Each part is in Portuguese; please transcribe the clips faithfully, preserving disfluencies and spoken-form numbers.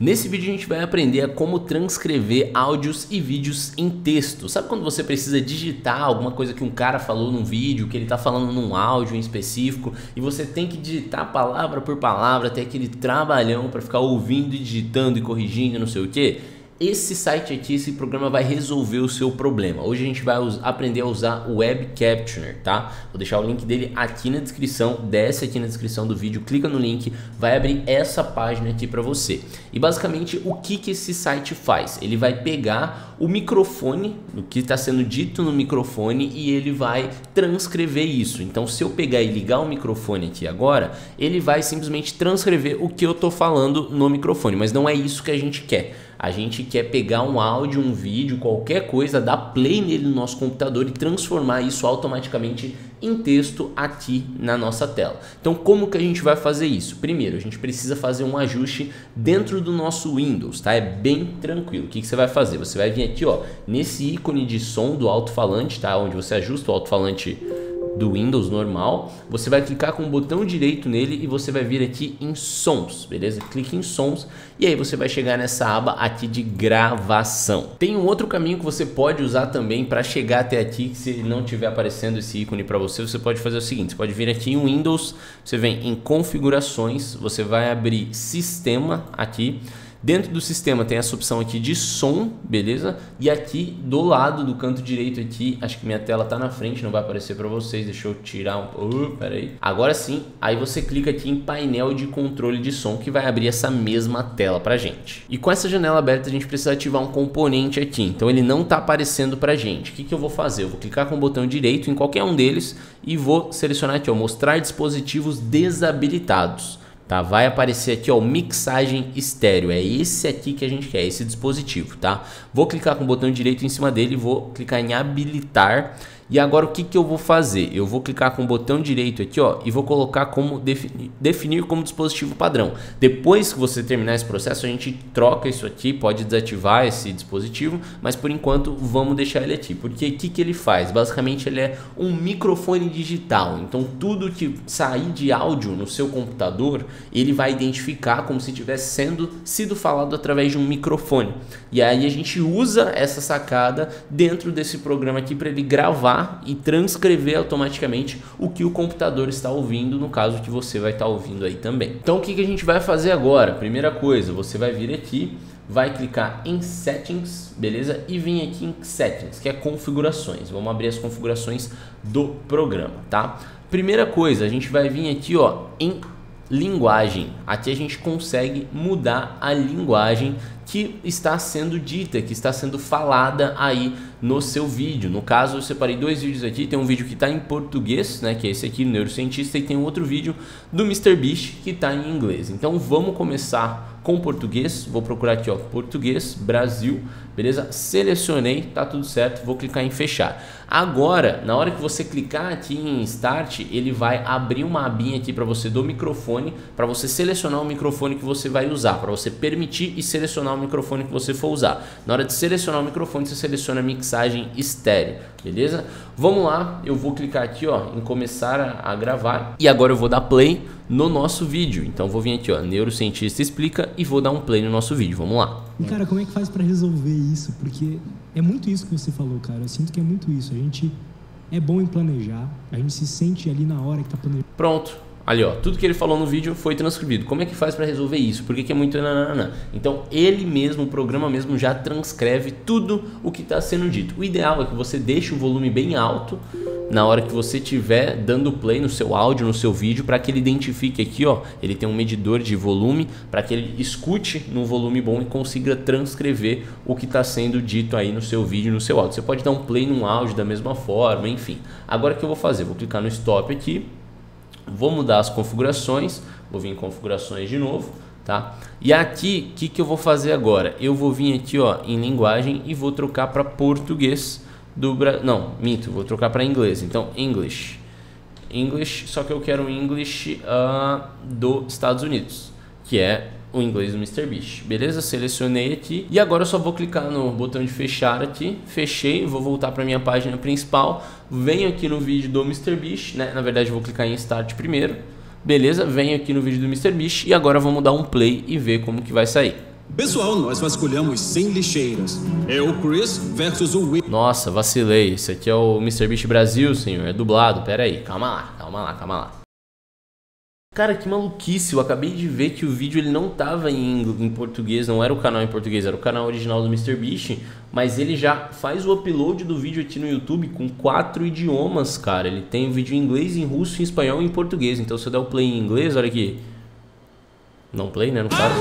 Nesse vídeo a gente vai aprender a como transcrever áudios e vídeos em texto. Sabe quando você precisa digitar alguma coisa que um cara falou num vídeo, que ele tá falando num áudio em específico, e você tem que digitar palavra por palavra, ter aquele trabalhão para ficar ouvindo e digitando e corrigindo, não sei o que? Esse site aqui, esse programa vai resolver o seu problema. Hoje a gente vai aprender a usar o Web Captioner, tá? Vou deixar o link dele aqui na descrição, desce aqui na descrição do vídeo, clica no link, vai abrir essa página aqui para você. E basicamente o que que esse site faz? Ele vai pegar o microfone, o que está sendo dito no microfone, e ele vai transcrever isso. Então se eu pegar e ligar o microfone aqui agora, ele vai simplesmente transcrever o que eu tô falando no microfone, mas não é isso que a gente quer. A gente quer pegar um áudio, um vídeo, qualquer coisa, dar play nele no nosso computador e transformar isso automaticamente em texto aqui na nossa tela. Então como que a gente vai fazer isso? Primeiro, a gente precisa fazer um ajuste dentro do nosso Windows, tá? É bem tranquilo. O que que você vai fazer? Você vai vir aqui, ó, nesse ícone de som do alto-falante, tá? Onde você ajusta o alto-falante do Windows normal, você vai clicar com o botão direito nele e você vai vir aqui em sons, beleza? Clique em sons e aí você vai chegar nessa aba aqui de gravação. Tem um outro caminho que você pode usar também para chegar até aqui, que se não tiver aparecendo esse ícone para você, você pode fazer o seguinte, você pode vir aqui em Windows, você vem em configurações, você vai abrir sistema aqui. Dentro do sistema tem essa opção aqui de som, beleza? E aqui do lado do canto direito aqui, acho que minha tela tá na frente, não vai aparecer para vocês, deixa eu tirar um... Uh, pera aí. Agora sim, aí você clica aqui em painel de controle de som, que vai abrir essa mesma tela pra gente. E com essa janela aberta a gente precisa ativar um componente aqui, então ele não tá aparecendo pra gente. O que que eu vou fazer? Eu vou clicar com o botão direito em qualquer um deles e vou selecionar aqui, ó, mostrar dispositivos desabilitados. Tá, vai aparecer aqui, ó, mixagem estéreo, é esse aqui que a gente quer, esse dispositivo, tá? Vou clicar com o botão direito em cima dele, vou clicar em habilitar. E agora o que que eu vou fazer? Eu vou clicar com o botão direito aqui, ó, e vou colocar como definir, definir como dispositivo padrão. Depois que você terminar esse processo, a gente troca isso aqui, pode desativar esse dispositivo, mas por enquanto vamos deixar ele aqui. Porque o que que ele faz? Basicamente ele é um microfone digital. Então tudo que sair de áudio no seu computador, ele vai identificar como se tivesse sendo sido falado através de um microfone. E aí a gente usa essa sacada dentro desse programa aqui para ele gravar e transcrever automaticamente o que o computador está ouvindo, no caso que você vai estar ouvindo aí também. Então o que que a gente vai fazer agora? Primeira coisa, você vai vir aqui, vai clicar em Settings, beleza? E vir aqui em Settings, que é configurações. Vamos abrir as configurações do programa, tá? Primeira coisa, a gente vai vir aqui, ó, em linguagem. Aqui a gente consegue mudar a linguagem que está sendo dita, que está sendo falada aí no seu vídeo. No caso, eu separei dois vídeos aqui. Tem um vídeo que está em português, né, que é esse aqui, Neurocientista, e tem um outro vídeo do mister Beast que está em inglês. Então vamos começar com português. Vou procurar aqui, ó, português, Brasil, beleza? Selecionei, tá tudo certo, vou clicar em fechar. Agora, na hora que você clicar aqui em Start, ele vai abrir uma abinha aqui para você do microfone, para você selecionar o microfone que você vai usar, para você permitir e selecionar o microfone que você for usar. Na hora de selecionar o microfone, você seleciona a mixagem estéreo, beleza? Vamos lá, eu vou clicar aqui, ó, em começar a, a gravar e agora eu vou dar play no nosso vídeo. Então vou vir aqui, ó, Neurocientista Explica, e vou dar um play no nosso vídeo. Vamos lá. E cara, como é que faz pra resolver isso? Porque é muito isso que você falou, cara. Eu sinto que é muito isso. A gente é bom em planejar, a gente se sente ali na hora que tá planejando. Pronto. Ali, ó, tudo que ele falou no vídeo foi transcrevido. Como é que faz para resolver isso? Por que que é muito nananana? Então, ele mesmo, o programa mesmo já transcreve tudo o que está sendo dito. O ideal é que você deixe o volume bem alto na hora que você estiver dando play no seu áudio, no seu vídeo, para que ele identifique aqui, ó, ele tem um medidor de volume, para que ele escute no volume bom e consiga transcrever o que está sendo dito aí no seu vídeo, no seu áudio. Você pode dar um play num áudio da mesma forma, enfim. Agora o que eu vou fazer? Vou clicar no Stop aqui. Vou mudar as configurações, vou vir em configurações de novo, tá? E aqui, o que que eu vou fazer agora? Eu vou vir aqui, ó, em linguagem e vou trocar para português do Brasil. Não, minto, vou trocar para inglês. Então, English. English, só que eu quero o English uh, dos Estados Unidos, que é o inglês do mister Beast, beleza? Selecionei aqui e agora eu só vou clicar no botão de fechar aqui, fechei, vou voltar para minha página principal, venho aqui no vídeo do mister Beast, né? Na verdade eu vou clicar em Start primeiro, beleza? Venho aqui no vídeo do mister Beast e agora vamos dar um play e ver como que vai sair. Pessoal, nós vasculhamos cem lixeiras. É o Chris versus o Will. Nossa, vacilei. Esse aqui é o MrBeast Brasil, senhor. É dublado. Pera aí. Calma lá, calma lá, calma lá. Cara, que maluquice. Eu acabei de ver que o vídeo ele não tava em, em português. Não era o canal em português, era o canal original do MrBeast. Mas ele já faz o upload do vídeo aqui no YouTube com quatro idiomas, cara. Ele tem vídeo em inglês, em russo, em espanhol e em português. Então se eu der o play em inglês, olha aqui. Não play, né? Não faz.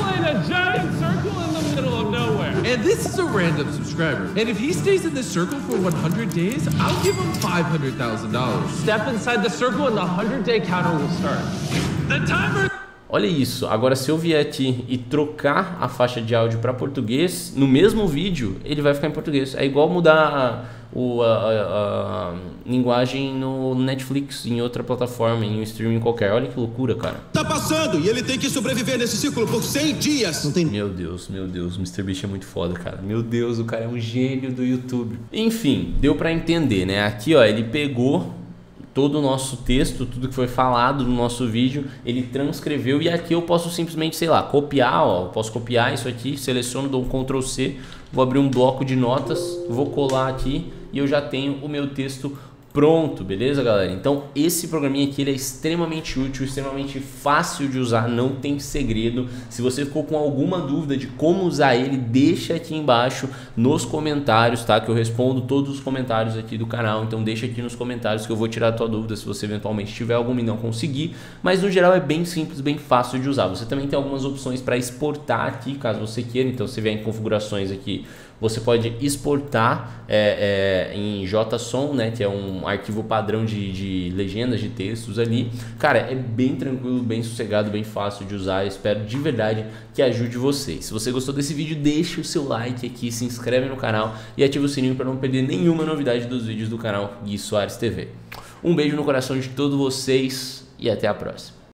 And this is a random subscriber. And if he stays in this circle for one hundred days, I'll give him five hundred thousand dollars. Step inside the circle and the one hundred day counter will start. The timer... Olha isso. Agora se eu vier aqui e trocar a faixa de áudio para português, no mesmo vídeo, ele vai ficar em português. É igual mudar o, a, a, a linguagem no Netflix, em outra plataforma, em um streaming qualquer. Olha que loucura, cara. Tá passando e ele tem que sobreviver nesse ciclo por cem dias. Não tem... Meu Deus, meu Deus, o MrBeast é muito foda, cara. Meu Deus, o cara é um gênio do YouTube. Enfim, deu pra entender, né? Aqui, ó, ele pegou todo o nosso texto, tudo que foi falado no nosso vídeo, ele transcreveu e aqui eu posso simplesmente, sei lá, copiar, ó, eu posso copiar isso aqui, seleciono, dou um control C, vou abrir um bloco de notas, vou colar aqui e eu já tenho o meu texto pronto, beleza, galera? Então esse programinha aqui ele é extremamente útil, extremamente fácil de usar, não tem segredo. Se você ficou com alguma dúvida de como usar ele, deixa aqui embaixo nos comentários, tá? Que eu respondo todos os comentários aqui do canal, então deixa aqui nos comentários que eu vou tirar a tua dúvida se você eventualmente tiver alguma e não conseguir. Mas no geral é bem simples, bem fácil de usar. Você também tem algumas opções para exportar aqui, caso você queira. Então você vier em configurações aqui, você pode exportar é, é, em JSON, né, que é um arquivo padrão de, de legendas, de textos ali. Cara, é bem tranquilo, bem sossegado, bem fácil de usar. Eu espero de verdade que ajude vocês. Se você gostou desse vídeo, deixa o seu like aqui, se inscreve no canal e ativa o sininho para não perder nenhuma novidade dos vídeos do canal Gui Soares T V. Um beijo no coração de todos vocês e até a próxima.